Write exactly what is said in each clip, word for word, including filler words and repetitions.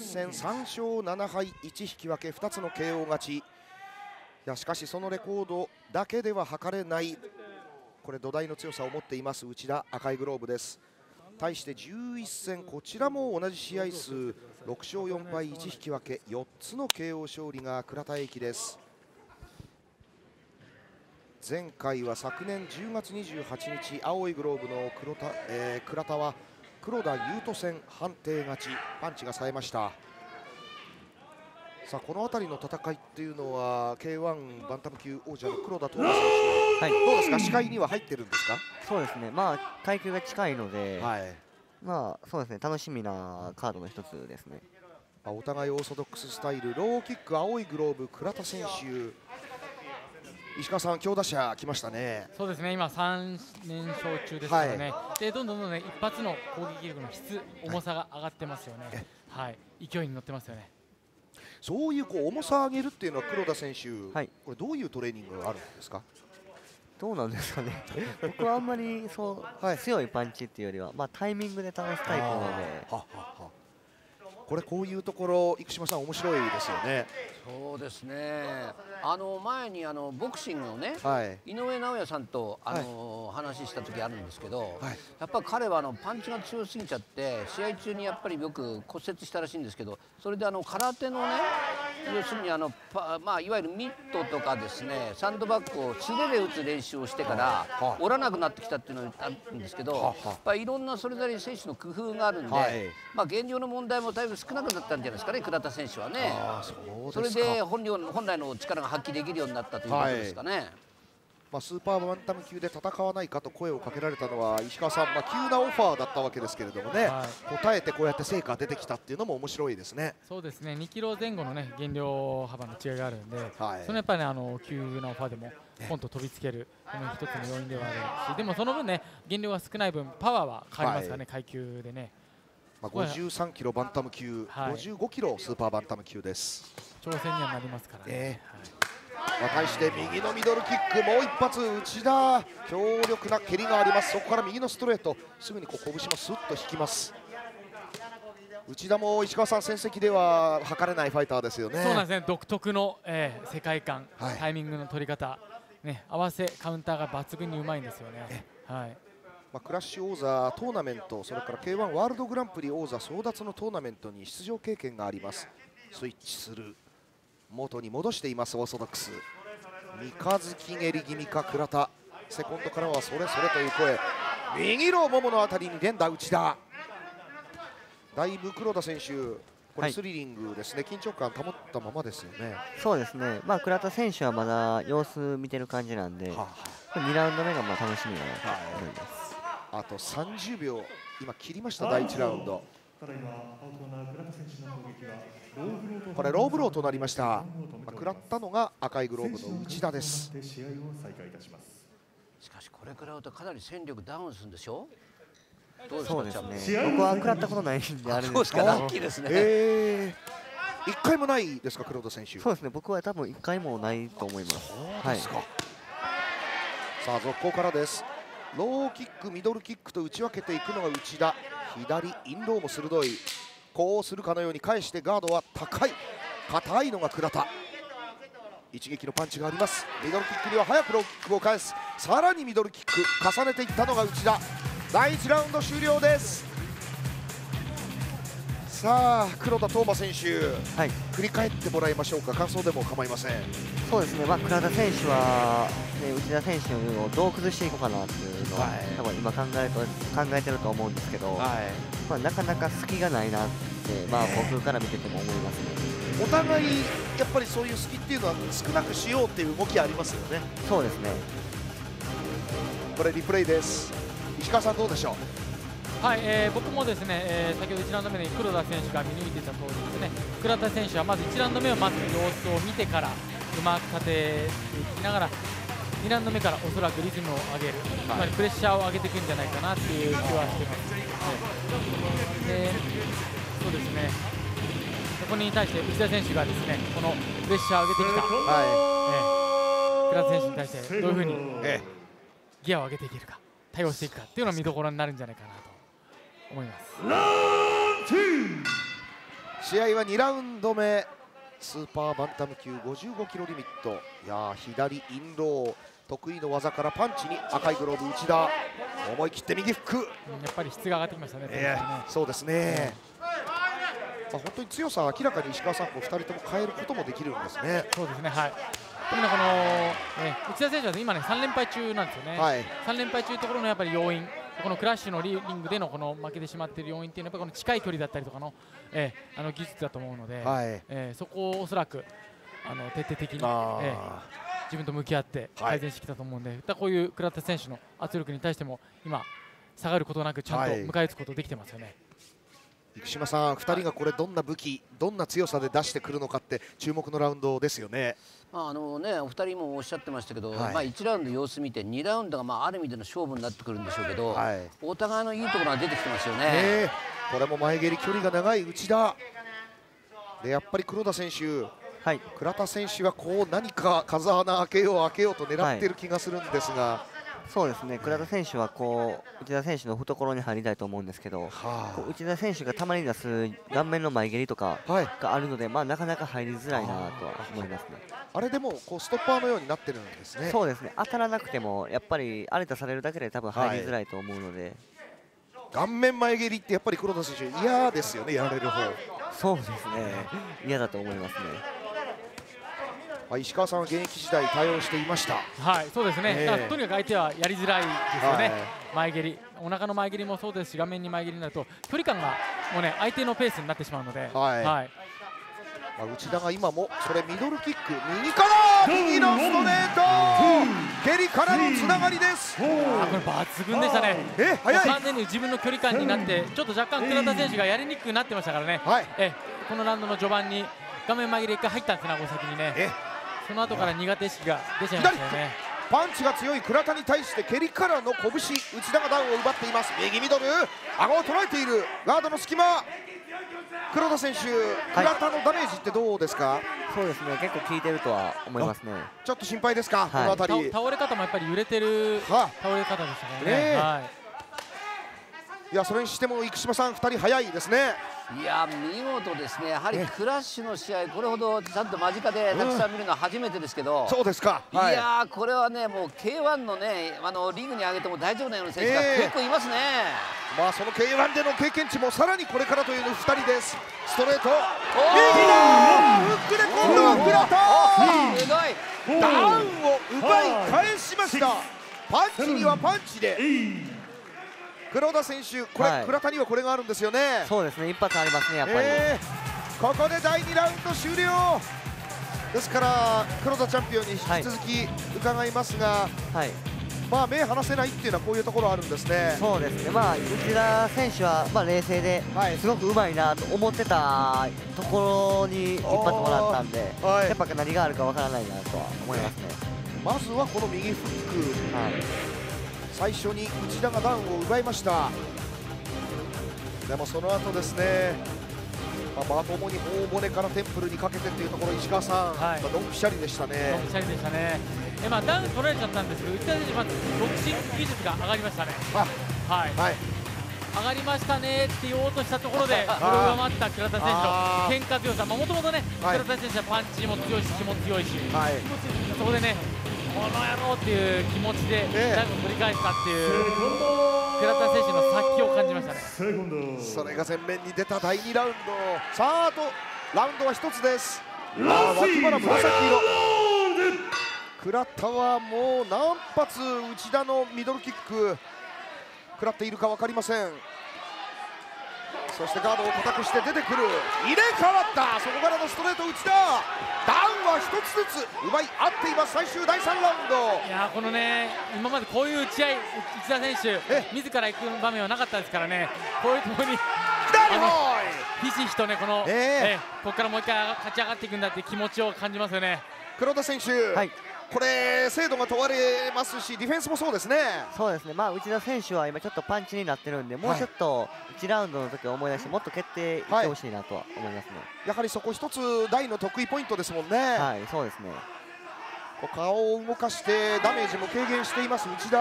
戦さんしょうななはいいち引き分けふたつの ケーオー 勝ち。いやしかしそのレコードだけでは測れない、これ土台の強さを持っています内田、赤いグローブです。対してじゅういっせん、こちらも同じ試合数ろくしょうよんはいいち引き分けよっつの ケーオー 勝利が倉田英樹です。前回は昨年じゅうがつにじゅうはちにち、青いグローブの黒田、えー、倉田は黒田優斗戦判定勝ち、パンチが冴えました。さあこの辺りの戦いっていうのは ケーワン バンタム級王者の黒田斗真選手、はい、どうですか、視界には入ってるんですか？ そうですね、まあ階級が近いので、 はい、 まあそうですね、楽しみなカードの一つですね。 お互いオーソドックススタイル、ローキック青いグローブ倉田選手、石川さん強打者来ましたね。 そうですね、今さんれんしょう中ですからね、はい、でどんどんどんどん、ね、一発の攻撃力の質、重さが上がってますよね、はい、勢いに乗ってますよね。 そういうこう重さを上げるっていうのは黒田選手、 はい、 これどういうトレーニングがあるんですか？ どうなんですかね僕はあんまりそう、はい、強いパンチっていうよりは、まあ、タイミングで倒すタイプなので。はははこれこういうところ生島さん面白いですよね。 そうですね。あの前にあのボクシングのね、はい、井上尚弥さんとあの、はい、話した時あるんですけど、はい、やっぱり彼はあのパンチが強すぎちゃって試合中にやっぱりよく骨折したらしいんですけど、それであの空手のね、要するにあのパ、まあ、いわゆるミットとかですね、サンドバッグを素手で打つ練習をしてから折らなくなってきたっていうのがあるんですけど、やっぱりいろんなそれなりに選手の工夫があるんで、はい、まあ現状の問題もだいぶ少なくなったんじゃないですかね、倉田選手はね。それで本本来の力が発揮できるようになったということですかね。はい、 まあスーパーバンタム級で戦わないかと声をかけられたのは石川さん、まあ、急なオファーだったわけですけれどもね、はい、答えてこうやって成果が出てきたっていうのも面白いですね。 そうですね、にキロぜん後の、ね、減量幅の違いがあるんで、はい、そのやっぱり、ね、あの急なオファーでもポンと飛びつける、この一つの要因ではあるし、でもその分ね、減量が少ない分パワーは変わりますからね、はい、階級でね。 まあごじゅうさんキロバンタム級、はい、ごじゅうごキロスーパーバンタム級です。 挑戦にはなりますからね。えーはい、まあ対して右のミドルキック、もう一発内田、強力な蹴りがあります。そこから右のストレート、すぐにこう拳もスッと引きます。内田も石川さん、戦績では測れないファイターですよね。 そうなんですね、独特の、えー、世界観、はい、タイミングの取り方、ね、合わせカウンターが抜群にうまいんですよね。はい、 まあクラッシュ王座トーナメント、それから ケーワン ワールドグランプリ王座争奪のトーナメントに出場経験があります。スイッチする、元に戻していますオーソドックス。三日月蹴り気味か倉田、セコンドからはそれそれという声、右のもものあたりに連打内田、だいぶ黒田選手これスリリングですね、はい、緊張感保ったままですよね。 そうですね、まあ倉田選手はまだ様子見てる感じなんで、はあ、にラウンド目がまあ楽しみだなと思います。 あとさんじゅうびょう今切りました、だいいちラウンド。これローブローとなりました。まあ、食らったのが赤いグローブの内田です。 しかしこれ食らうとかなり戦力ダウンするんでしょ。 そうですね、僕は食らったことないんであれですけど、 ラッキーですね。 えー、いっかいもないですか黒田選手。 そうですね、僕は多分いっかいもないと思います。 そうですか。はい、さあ続行からです。ローキックミドルキックと打ち分けていくのが内田、左インローも鋭い、こうするかのように返してガードは高い硬いのが倉田、一撃のパンチがあります。ミドルキックには早くローキックを返す、さらにミドルキック重ねていったのが内田。だいいちラウンド終了です。さあ黒田斗真選手、はい、振り返ってもらいましょうか。感想でも構いません。 そうですね、まあ、倉田選手は、ね、内田選手をどう崩していこうかなっていうのは、はい、多分今考えと考えてると思うんですけど、はい、まあ、なかなか隙がないなって、まあ、僕から見てても思いますね。 お互いやっぱりそういう隙っていうのは少なくしようっていう動きありますよね。 そうですね。 これリプレイです。石川さんどうでしょう。はい、えー、僕もですね、えー、先ほどいちラウンド目に黒田選手が見抜いていた通りですね、倉田選手はまずいちラウンド目をまず様子を見てからうまく立てていきながらにラウンド目からおそらくリズムを上げる、つまりプレッシャーを上げていくんじゃないかなっていう気はしています。でそうですね、そこに対して内田選手がですねこのプレッシャーを上げてきた、はい、えー、倉田選手に対してどういうふうにギアを上げていけるか、対応していくかっていうのが見どころになるんじゃないかなと思います。 試合はにラウンド目、スーパーバンタム級ごじゅうごキロリミット。いや左インロー、得意の技からパンチに赤いグローブ内田、思い切って右フック。 やっぱり質が上がってきましたね。 えー、そうですね、まあ、本当に強さは明らかに石川さん、ふたりとも変えることもできるんですね。 そうですね、はい。でもね、この、えー、内田選手は今ねさん連敗中なんですよね。はい、さん連敗中のところのやっぱり要因、このクラッシュのリングでのこの負けてしまっている要因っていうのはやっぱこの近い距離だったりとかの、えー、あの技術だと思うので、はい、えー、そこをおそらくあの徹底的に、えー、自分と向き合って改善してきたと思うんで、はい、こういう倉田選手の圧力に対しても今下がることなくちゃんと迎え撃つことできてますよね。はい、 生島さん、ふたりがこれどんな武器、どんな強さで出してくるのかって注目のラウンドですよね。 まああのね、お二人もおっしゃってましたけど、はい、まあいちラウンド様子見てにラウンドがまあある意味での勝負になってくるんでしょうけど、はい、お互いのいいところが出てきてますよね。 これも前蹴り距離が長い内田で、やっぱり黒田選手、はい、倉田選手はこう何か風穴開けよう開けようと狙っている気がするんですが、はい、 そうですね、倉田選手はこう内田選手の懐に入りたいと思うんですけど、はあ、内田選手がたまに出す顔面の前蹴りとかがあるので、はい、まあ、なかなか入りづらいなとは思いますね。 あれでもこうストッパーのようになってるんですね。 そうですね、当たらなくてもやっぱり荒れたされるだけで多分入りづらいと思うので、 はい、顔面前蹴りってやっぱり黒田選手嫌ですよね、やられる方。 そうですね、嫌だと思いますね。 石川さんは現役時代対応していました。 はい、そうですね、えー、とにかく相手はやりづらいですよね、はい、前蹴り、お腹の前蹴りもそうですし、顔面に前蹴りになると距離感がもうね相手のペースになってしまうので、はい、はい、 まあ、内田が今もそれミドルキック、右から右のストレート、蹴りからのつながりです。あ、これ抜群でしたね。え、早い。完全に自分の距離感になってちょっと若干倉田選手がやりにくくなってましたからね、はい、えこのラウンドの序盤に画面前蹴りいっかい入ったんですね、顎先にね。えその後から苦手意識が出ちゃいましたよね。 パンチが強い倉田に対して蹴りからの拳、内田がダウンを奪っています。右ミドル、顎を捉えている、ガードの隙間、黒田選手、倉田のダメージってどうですか？はい、 そうですね、結構効いてるとは思いますね。 ちょっと心配ですか、はい、この辺り。 倒れ方もやっぱり揺れてる倒れ方でしたからね。はい、 いや、それにしても生島さん、ふたり早いですね。 いや、見事ですね。やはりクラッシュの試合、これほどちゃんと間近でたくさん見るのは初めてですけど、うん、 そうですか、 はい、いやこれはね、もう ケーワン のね、あのリーグに上げても大丈夫なような選手が結構いますね。 えー、まあその ケーワン での経験値もさらにこれからというふたりです。ストレート、右だ、フックで今度は倉田、すごいダウンを奪い返しました。パンチにはパンチで。黒田選手、これ、はい、倉田にはこれがあるんですよね。 そうですね、一発ありますね、やっぱり。 えー、ここでだいにラウンド終了ですから、黒田チャンピオンに引き続き伺いますが、はい、まあ目離せないっていうのはこういうところあるんですね。 そうですね、まあ内田選手はまあ冷静ですごくうまいなと思ってたところに一発もらったんで、はい、やっぱ何があるかわからないなとは思いますね。 まずはこの右フック、はい、最初に内田がダウンを奪いました。でもその後ですね、まあ、まともに大骨からテンプルにかけてというところ、石川さん、はい、まあ、ドンピシャリでしたね。 ドンピシャリでしたね。え、まあ、ダウン取られちゃったんですけど、内田選手、まずボクシング技術が上がりましたね。あ、はい、はい、上がりましたねって言おうとしたところで、それを上回った倉田選手の喧嘩強さ、もともとね、はい、倉田選手はパンチも強いし、気も強いし、はい、そこでね、この野郎っていう気持ちで最後取り返したっていう倉田選手の殺気を感じましたね。 それが前面に出ただいにラウンド。さあ、あとラウンドはひとつです。脇腹紫色。倉田はもう何発内田のミドルキック食らっているか分かりません。そしてガードを固くして出てくる、入れ替わった、そこからのストレート内田、ダウンはひとつずつ奪い合っています。最終だいさんラウンド。 いやこのね、今までこういう打ち合い、内田選手自ら行く場面はなかったですからね、こういうところにひしひしとね、この、えーえー、ここからもう一回勝ち上がっていくんだっていう気持ちを感じますよね。 黒田選手、はい、これ精度が問われますし、ディフェンスもそうですね。 そうですね、まあ、内田選手は今ちょっとパンチになってるんで、もうちょっといちラウンドの時を思い出してもっと蹴っていってほしいなとは思いますね。はい、 やはりそこ一つ大の得意ポイントですもんね。 はい、そうですね。 顔を動かしてダメージも軽減しています内田。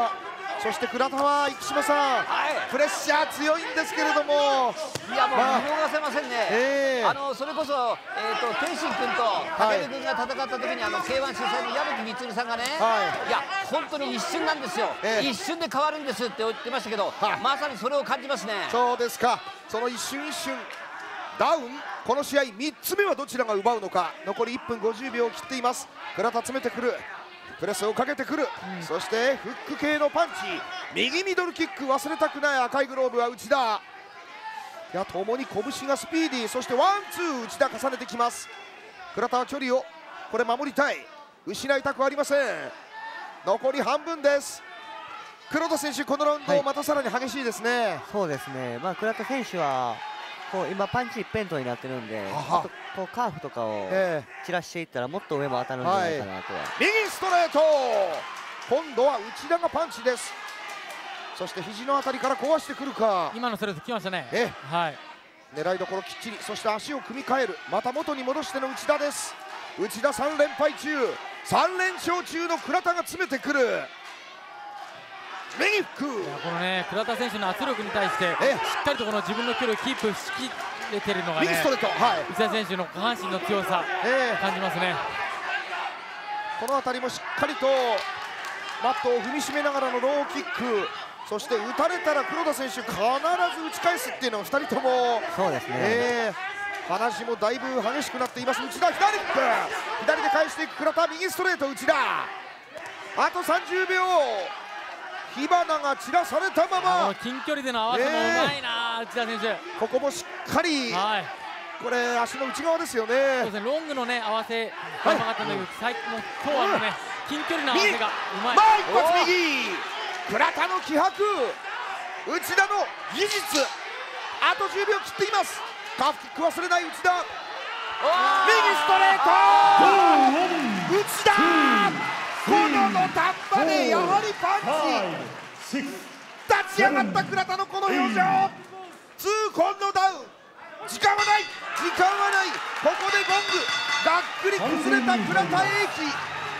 そして倉田は生島さん、はい、プレッシャー強いんですけれども、 いやもう見逃せませんね、えー、あのそれこそ、えーと、天心君と武部君が戦った時に、あの ケーワン 主催の矢吹充さんがね、はい、いや本当に一瞬なんですよ、えー、一瞬で変わるんですって言ってましたけど、はい、まさにそれを感じますね。 そうですか、その一瞬一瞬ダウン、この試合みっつめはどちらが奪うのか。残りいっぷんごじゅうびょうを切っています。倉田詰めてくる、プレスをかけてくる、うん、そしてフック系のパンチ、右ミドルキック、忘れたくない赤いグローブは内田。いや、ともに拳がスピーディー、そしてワンツー内田重ねてきます。倉田は距離をこれ守りたい、失いたくありません。残り半分です。黒田選手、このラウンドまたさらに激しいですね。はい、 そうですね、まあ、倉田選手はこう今パンチ一辺倒になってるんで、あとこうカーフとかを散らしていったらもっと上も当たるんじゃないかなとは、はい、 右ストレート、今度は内田がパンチです。そして肘のあたりから壊してくるか。 今のストレートきましたね。 えはい、 狙いどころきっちり、そして足を組み替える、また元に戻しての内田です。内田さん連敗中、さん連勝中の倉田が詰めてくる。右フック、 このね倉田選手の圧力に対してしっかりとこの自分の距離をキープしきれてるのがね、 右ストレート、はい、 内田選手の下半身の強さ、えー、感じますね。 この辺りもしっかりとマットを踏みしめながらのローキック、そして打たれたら黒田選手必ず打ち返すっていうのがふたりとも、 そうですね、 えー、話もだいぶ激しくなっています。内田左フック、左で返していく倉田、右ストレート内田、あとさんじゅうびょう、火花が散らされたまま、 近距離での合わせもうまいな、えー、内田選手。 ここもしっかり、はい、これ足の内側ですよね。 そうですね、ロングのね合わせがうまかったんだけど、最近も今日はね、うん、近距離の合わせがうまい。 まあ一発右、倉田の気迫、内田の技術、あとじゅうびょう切っています。カーフキック忘れない内田、右ストレート、内田、この土壇場でやはりパンチ、立ち上がった倉田のこの表情、痛恨のダウン、時間はない、時間はない、ここでゴング、がっくり崩れた倉田英樹、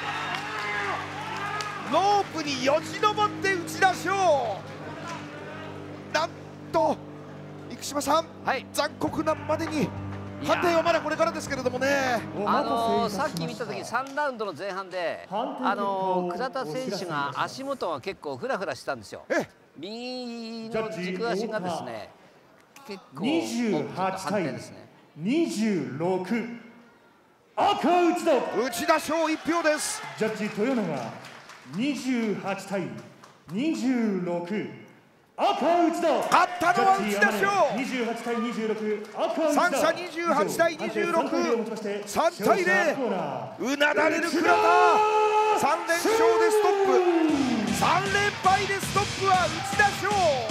ロープによじ登って打ち出しょう。なんと生島さん、はい、残酷なまでに判定はまだこれからですけれどもね、 あのー、さっき見た時さんラウンドの前半で、あのー、倉田選手が足元が結構フラフラしたんですよ。右の軸足がですね結構にじゅうはちたいにじゅうろく、赤内田、 内田賞いち票です。 ジャッジ豊永にじゅうはちたいにじゅうろく、赤内田、 勝ったのは内田賞、 にじゅうはちたいにじゅうろく、赤内田、 三者にじゅうはちたいにじゅうろく、さんたいゼロ、うなだれる倉田、さん連勝でストップ、さん連敗でストップは内田賞。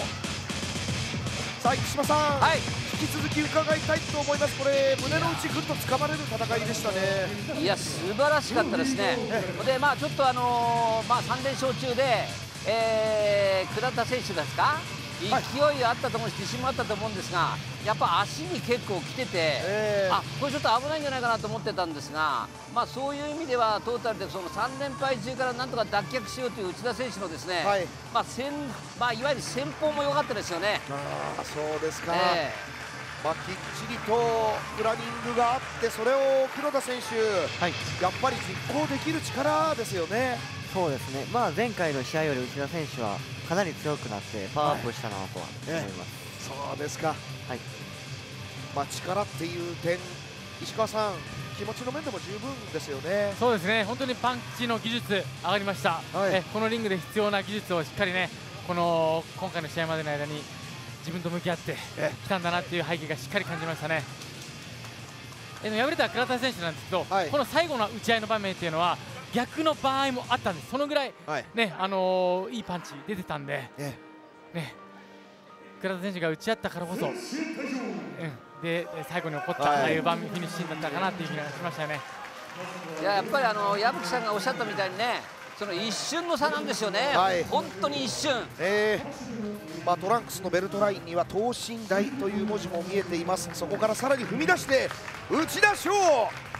さあ生島さん、はい、引き続き伺いたいと思います。これ胸の内ぐっと掴まれる戦いでしたね。 いや素晴らしかったですね。でまあちょっとあのー、まあさん連勝中で、えー、倉田選手ですか、勢いあったと思うし自信もあったと思うんですが、やっぱ足に結構来てて、えー、あこれちょっと危ないんじゃないかなと思ってたんですが、まあそういう意味ではトータルでそのさん連敗中からなんとか脱却しようという内田選手のですね、はい、まあ先まあいわゆる戦法も良かったですよね。 あそうですか。えーまあ、きっちりとプランニングがあって、それを黒田選手、はい、やっぱり実行できる力ですよね。 そうですね、まあ、前回の試合より内田選手はかなり強くなってパワーアップしたなとは思います。 はい、そうですか、はいまあ、力っていう点、石川さん、気持ちの面でも十分ですよね。 そうですね、本当にパンチの技術上がりました、はい、えこのリングで必要な技術をしっかりね、この今回の試合までの間に自分と向き合ってきたんだなっていう背景がしっかり感じましたね。え敗れた倉田選手なんですけど、はい、この最後の打ち合いの場面っていうのは逆の場合もあったんです。そのぐらい、はいねあのー、いいパンチ出てたんで、ねね、倉田選手が打ち合ったからこそ、うん、で最後に起こった、はい、ああいう場面フィニッシュだったかなっていう気がしましたよね。 いややっぱりあの矢吹さんがおっしゃったみたいにね、その一瞬の差なんですよね、はい、本当に一瞬。 えーまあ、トランクスのベルトラインには等身大という文字も見えています。そこからさらに踏み出して内田翔、